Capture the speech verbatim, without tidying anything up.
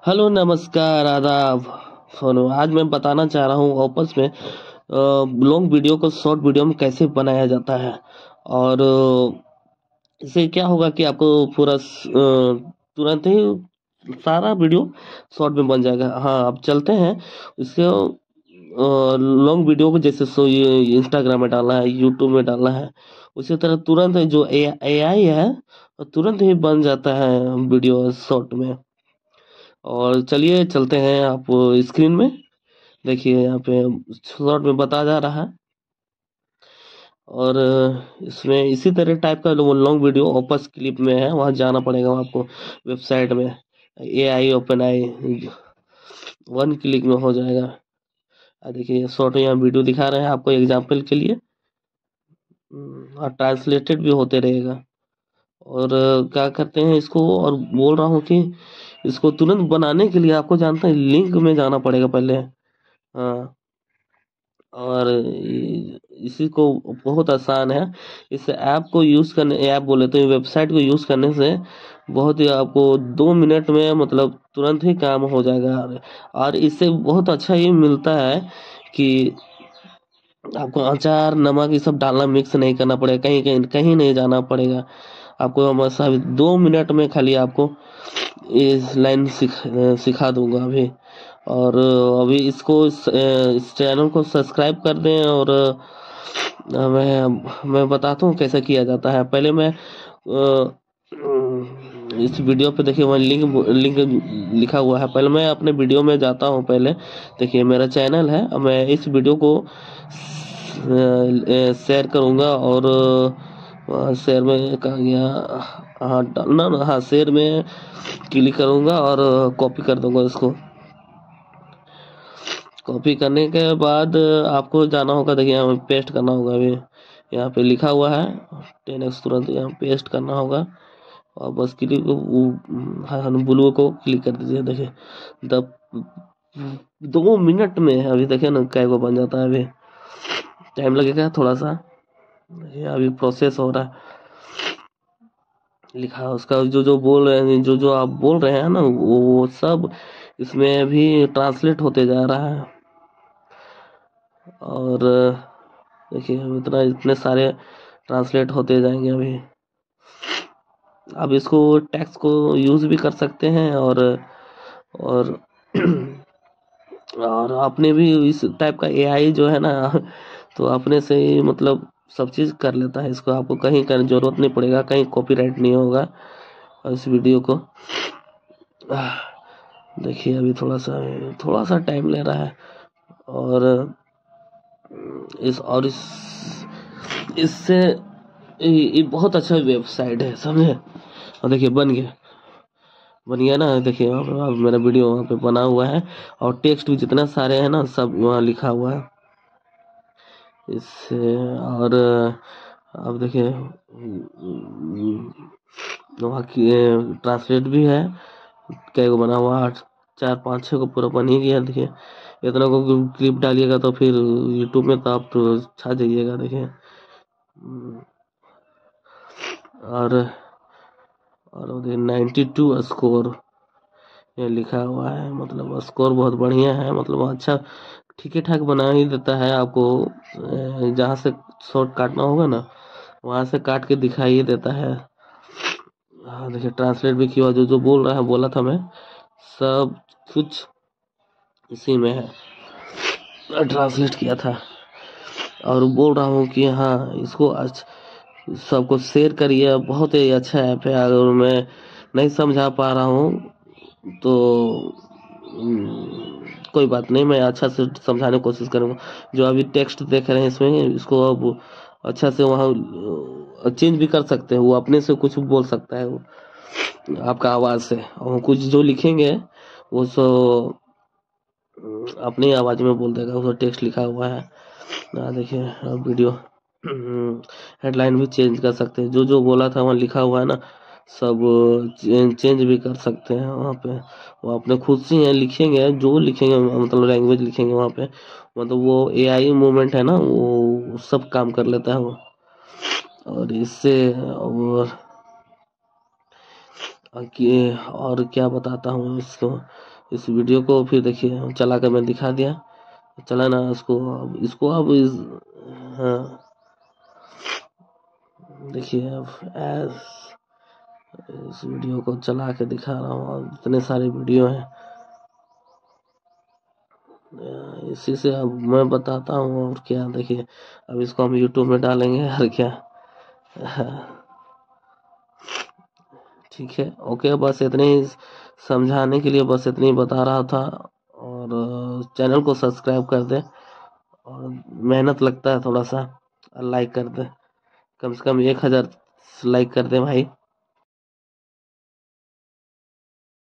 Hello, नमस्कार, आदाब। सुनो, आज मैं बताना चाह रहा हूँ आपस में लॉन्ग वीडियो को शॉर्ट वीडियो में कैसे बनाया जाता है। और अ, इससे क्या होगा कि आपको पूरा स- अ, तुरंत ही सारा वीडियो शॉर्ट में बन जाएगा। हाँ, अब चलते हैं इसके लॉन्ग वीडियो को, जैसे सो ये इंस्टाग्राम में डालना है, यूट्यूब में डालना है, उसी तरह तुरंत जो ए आई है तुरंत ही बन जाता है वीडियो शॉर्ट में। और चलिए चलते हैं, आप स्क्रीन में देखिए, यहाँ पे शॉर्ट में बता जा रहा है। और अ, इसमें इसी तरह टाइप का लॉन्ग वीडियो ओपस क्लिप में है, वहाँ जाना पड़ेगा आपको वेबसाइट में। A I open I one click में हो जाएगा। आ देखिए, शॉर्ट यहाँ वीडियो दिखा रहे हैं आपको एग्जाम्पल के लिए। हम्म, और ट्रांसलेटेड भी होते रहेगा। और अ, क्या करते हैं इसको, और बोल रहा हूँ कि इसको तुरंत बनाने के लिए आपको जानते हैं लिंक में जाना पड़ेगा पहले। हाँ, और इ- इसी को बहुत आसान है। इस ऐप को यूज़ करने, ऐप बोले तो वेबसाइट को यूज़ करने से बहुत ही आपको दो मिनट में मतलब तुरंत ही काम हो जाएगा। और इससे बहुत अच्छा ये मिलता है कि आपको अचार नमक ये सब डालना, मिक्स नहीं करना पड़ेगा, कहीं कहीं कहीं नहीं जाना पड़ेगा आपको। हम सब दो मिनट में खाली आपको इस लाइन सिख सिखा दूंगा अभी। और अभी इसको इस, इस चैनल को सब्सक्राइब कर दें। और अ, मैं मैं बताता हूँ कैसे किया जाता है। पहले मैं अ, इस वीडियो पे देखिए, वहाँ लिंक लिंक लिखा हुआ है। पहले मैं अपने वीडियो में जाता हूँ। पहले देखिए, मेरा चैनल है, अब मैं इस वीडियो को शेयर करूँगा। और शेयर में कहा गया, हाँ डालना ना, हाँ शेयर में क्लिक करूँगा और कॉपी कर दूंगा इसको। कॉपी करने के बाद आपको जाना होगा, देखिए यहाँ पेस्ट करना होगा। अभी यहाँ पे लिखा हुआ है टेन एक्स, तुरंत यहाँ पेस्ट करना होगा। और बस क्लिक, हाँ ब्लू को क्लिक कर दीजिए। देखिए द दो मिनट में अभी देखिए ना कैगो बन जाता है। अभी टाइम लगेगा थोड़ा सा, ये अभी प्रोसेस हो रहा है। लिखा है उसका, जो जो बोल रहे हैं, जो जो आप बोल रहे हैं ना, वो वो सब इसमें भी ट्रांसलेट होते जा रहा है। और देखिए इतना इतने सारे ट्रांसलेट होते जाएंगे अभी। अब इसको टेक्स्ट को यूज़ भी कर सकते हैं। और और और आपने भी इस टाइप का ए आई जो है ना, तो अपने से ही मतलब सब चीज़ कर लेता है। इसको आपको कहीं का जरूरत नहीं पड़ेगा, कहीं कॉपीराइट नहीं होगा। और इस वीडियो को देखिए, अभी थोड़ा सा थोड़ा सा टाइम ले रहा है। और इस और इस इससे ये ये बहुत अच्छा वेबसाइट है, समझे। और देखिए बन गया, बन गया ना। देखिए वहाँ पे अब मेरा वीडियो वहाँ पे बना हुआ है। और टेक्स्ट भी जितना सारे हैं ना, सब वहाँ लिखा हुआ है इससे। और अब देखिए वहाँ की ट्रांसलेट भी है, कई को बना हुआ, आठ चार पाँच छः को पूरा बन ही गया। देखिए इतना को क्लिप डालिएगा तो फिर यूट्यूब में तो आप तो छा जाइएगा। देखिए और और नाइन्टी टू स्कोर ये लिखा हुआ है, मतलब स्कोर बहुत बढ़िया है, मतलब अच्छा ठीक ठाक बना ही देता है आपको। अ, जहाँ से शॉर्ट काटना होगा ना, वहाँ से काट के दिखाई ही देता है। हाँ देखिए, ट्रांसलेट भी किया, जो जो बोल रहा है बोला था मैं, सब कुछ इसी में है, ट्रांसलेट किया था। और बोल रहा हूँ कि हाँ इसको अच्छा सबको शेयर करिए, बहुत ही अच्छा ऐप है। अगर मैं नहीं समझा पा रहा हूँ तो हम्म, कोई बात नहीं, मैं अच्छा से समझाने की कोशिश करूँगा। जो अभी टेक्स्ट देख रहे हैं इसमें, इसको अब अच्छा से वहाँ चेंज भी कर सकते हैं। वो अपने से कुछ बोल सकता है, वो आपका आवाज़ से। और कुछ जो लिखेंगे वो सो अपनी आवाज़ में बोल देगा, वो टेक्स्ट लिखा हुआ है। आ, देखिए अब वीडियो हेडलाइन भी चेंज कर सकते हैं, जो जो बोला था वहाँ लिखा हुआ है ना, सब चेंज चेंज भी कर सकते हैं वहाँ पे। वो अपने खुद से ही लिखेंगे, जो लिखेंगे मतलब लैंग्वेज लिखेंगे वहाँ पे, मतलब वो ए आई मूवमेंट है ना, वो सब काम कर लेता है वो। और इससे और और कि- और क्या बताता हूँ इसको, इस वीडियो को फिर देखिए चला कर मैं दिखा दिया, चला ना इसको। अब इसको अब इस हाँ देखिए अब एस इस वीडियो को चला के दिखा रहा हूँ। और इतने सारे वीडियो हैं, इसी से अब मैं बताता हूँ। और क्या देखिए, अब इसको हम यूट्यूब में डालेंगे और क्या। ठीक है, ओके, बस इतने ही समझाने के लिए बस इतनी बता रहा था। और चैनल को सब्सक्राइब कर दे, और मेहनत लगता है थोड़ा सा, लाइक कर दे, कम से कम एक हज़ार लाइक कर दे भाई।